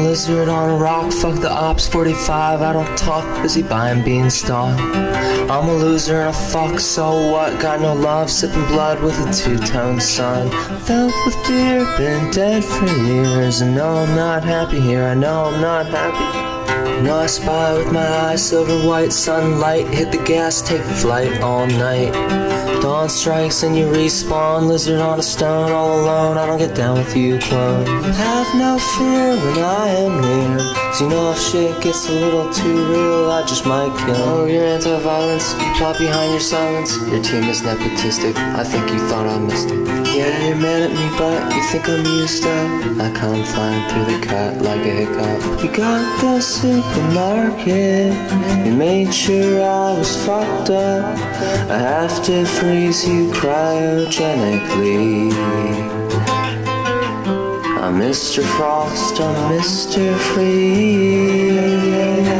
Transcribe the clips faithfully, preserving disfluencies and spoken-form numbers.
lizard on a rock, fuck the ops, forty-five, I don't talk, busy buying beanstalk. I'm a loser and a fuck, so what? Got no love, sipping blood with a two-tone sun. Filled with fear, been dead for years, and no, I'm not happy here, I know I'm not happy. No, I spy with my eyes, silver white sunlight, hit the gas, take flight all night. Dawn strikes and you respawn, lizard on a stone, all alone, I don't get down with you, clone. Have no fear when I am near, cause you know if shit gets a little too real, I just might kill. Oh, you're anti-violence, you plot behind your silence, your team is nepotistic, I think you thought I missed it. Yeah, you're mad at me, but you think I'm used up, I come flying through the cut like a hiccup. You got the supermarket, you made sure I was fucked up, I have to freeze you cryogenically. I'm Mister Frost, I'm Mister Freeze.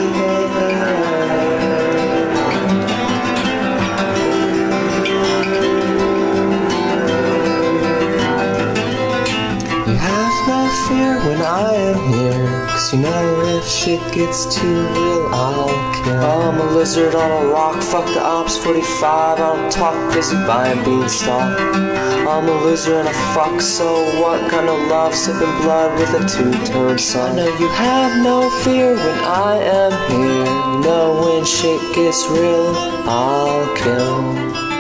You have no fear when I am here, cause you know if shit gets too real, I'll kill. I'm a lizard on a rock, fuck the ops, forty-five, I don't talk, busy buying beanstalk. I'm a loser and a fuck, so what? Got no love, sipping blood with a two-tone sun. I know you have no fear when I am here, you know when shit gets real, I'll kill.